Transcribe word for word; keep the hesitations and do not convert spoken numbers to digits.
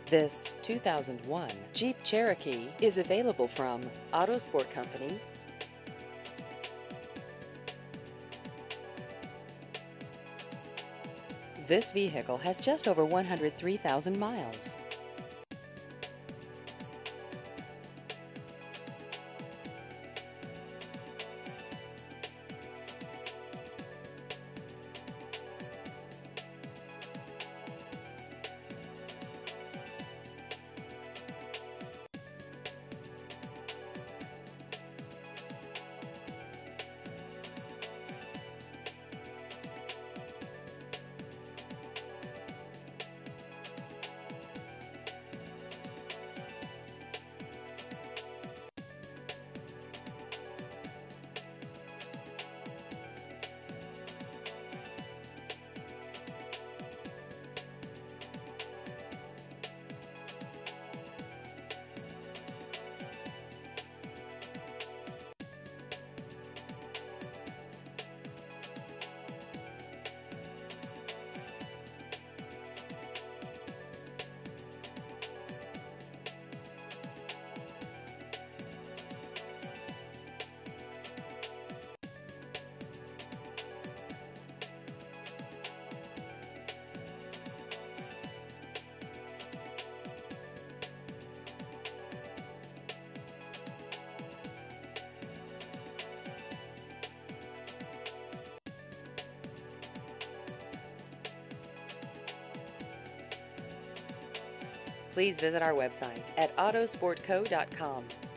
This two thousand one Jeep Cherokee is available from Autosport Company. This vehicle has just over one hundred three thousand miles. Please visit our website at autosport co dot com.